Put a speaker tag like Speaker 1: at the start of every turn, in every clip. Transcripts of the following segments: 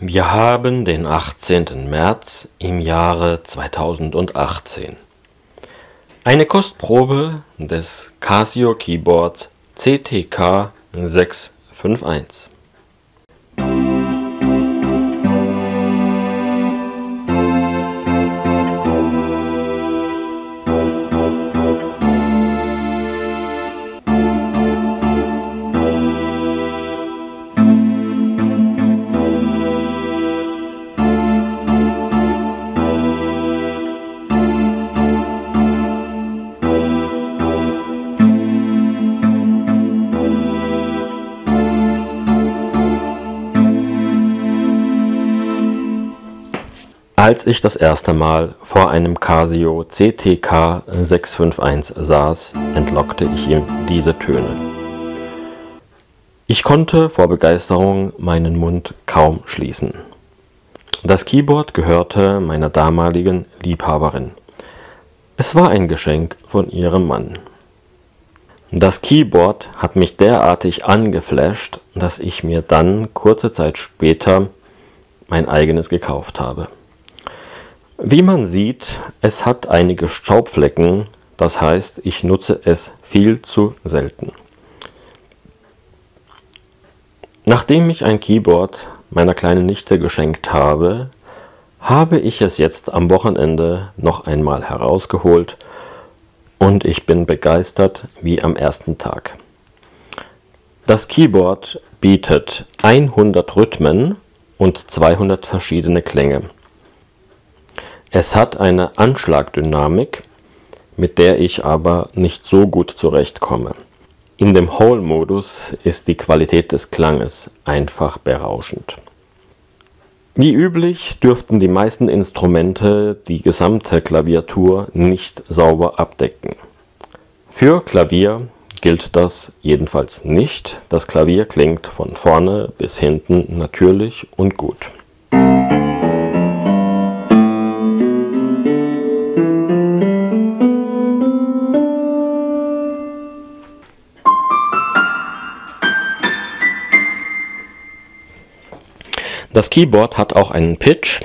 Speaker 1: Wir haben den 18. März im Jahre 2018. Eine Kostprobe des Casio Keyboards CTK 651. Als ich das erste Mal vor einem Casio CTK 651 saß, entlockte ich ihm diese Töne. Ich konnte vor Begeisterung meinen Mund kaum schließen. Das Keyboard gehörte meiner damaligen Liebhaberin. Es war ein Geschenk von ihrem Mann. Das Keyboard hat mich derartig angeflasht, dass ich mir dann kurze Zeit später mein eigenes gekauft habe. Wie man sieht, es hat einige Staubflecken, das heißt, ich nutze es viel zu selten. Nachdem ich ein Keyboard meiner kleinen Nichte geschenkt habe, habe ich es jetzt am Wochenende noch einmal herausgeholt und ich bin begeistert wie am ersten Tag. Das Keyboard bietet 100 Rhythmen und 200 verschiedene Klänge. Es hat eine Anschlagdynamik, mit der ich aber nicht so gut zurechtkomme. In dem Whole-Modus ist die Qualität des Klanges einfach berauschend. Wie üblich dürften die meisten Instrumente die gesamte Klaviatur nicht sauber abdecken. Für Klavier gilt das jedenfalls nicht. Das Klavier klingt von vorne bis hinten natürlich und gut. Das Keyboard hat auch einen Pitch.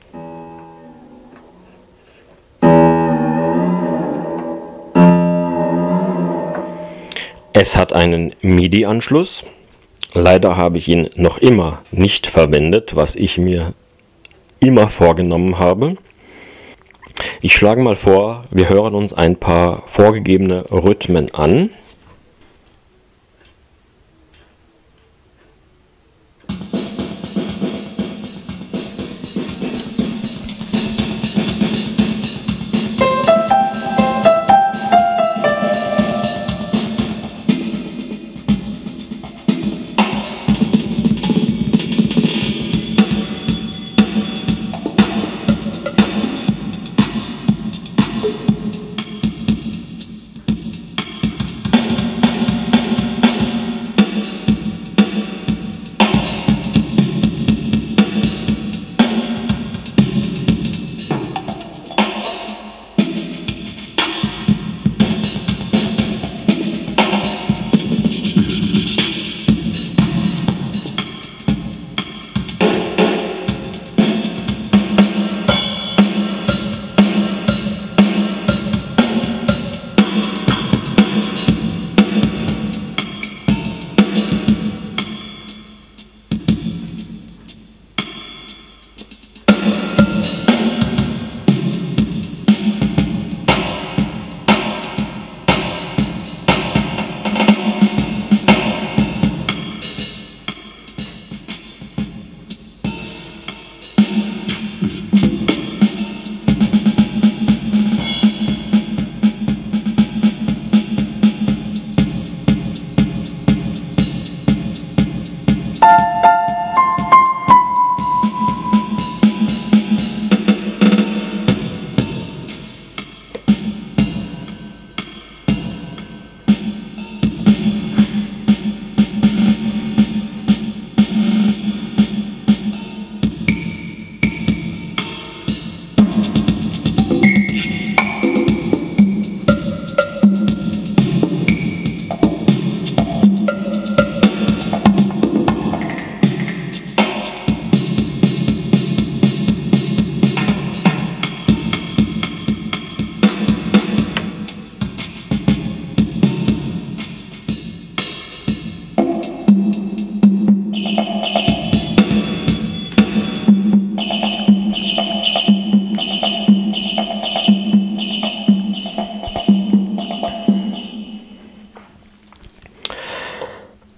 Speaker 1: Es hat einen MIDI-Anschluss. Leider habe ich ihn noch immer nicht verwendet, was ich mir immer vorgenommen habe. Ich schlage mal vor, wir hören uns ein paar vorgegebene Rhythmen an.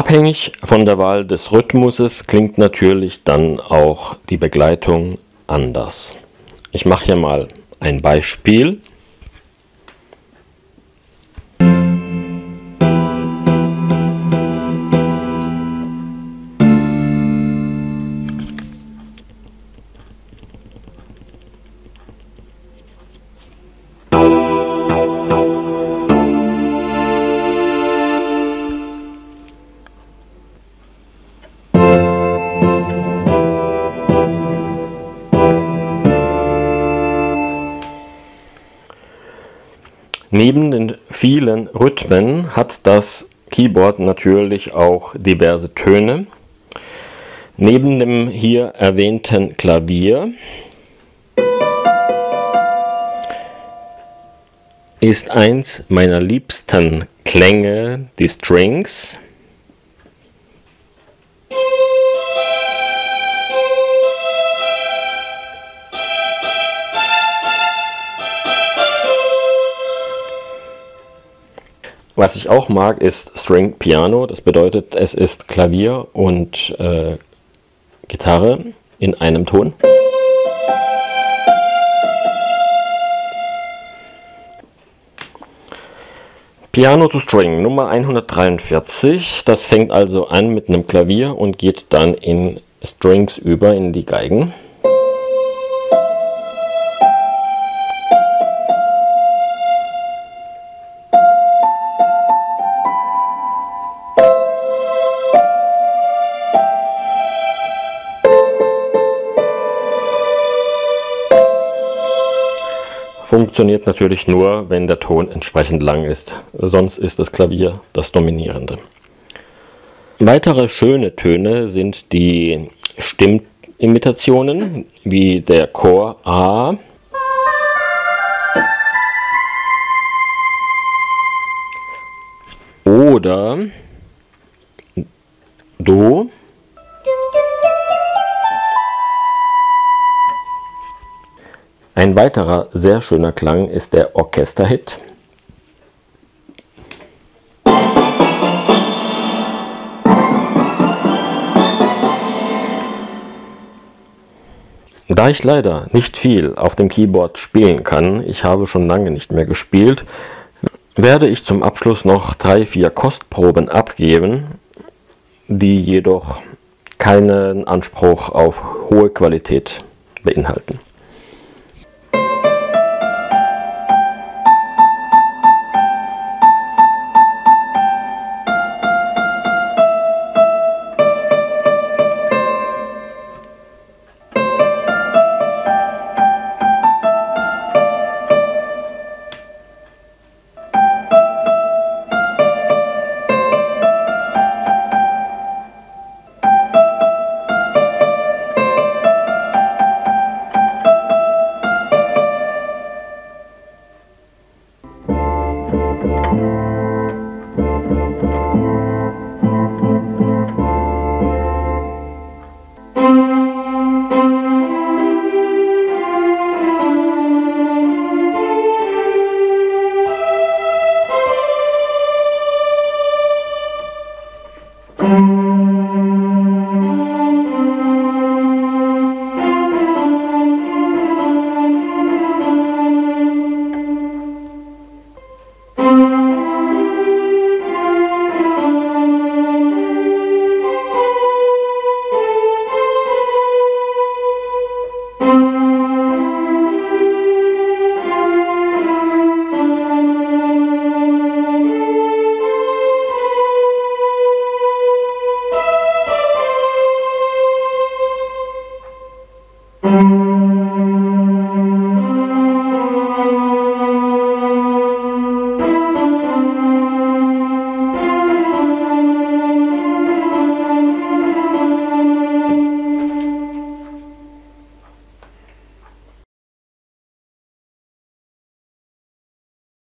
Speaker 1: Abhängig von der Wahl des Rhythmuses klingt natürlich dann auch die Begleitung anders. Ich mache hier mal ein Beispiel. Neben den vielen Rhythmen hat das Keyboard natürlich auch diverse Töne. Neben dem hier erwähnten Klavier ist eins meiner liebsten Klänge die Strings. Was ich auch mag, ist String Piano. Das bedeutet, es ist Klavier und Gitarre in einem Ton. Piano to String Nummer 143. Das fängt also an mit einem Klavier und geht dann in Strings über, in die Geigen. Funktioniert natürlich nur, wenn der Ton entsprechend lang ist, sonst ist das Klavier das Dominierende. Weitere schöne Töne sind die Stimmimitationen, wie der Chor A oder Do. Ein weiterer sehr schöner Klang ist der Orchesterhit. Da ich leider nicht viel auf dem Keyboard spielen kann, ich habe schon lange nicht mehr gespielt, werde ich zum Abschluss noch 3-4 Kostproben abgeben, die jedoch keinen Anspruch auf hohe Qualität beinhalten.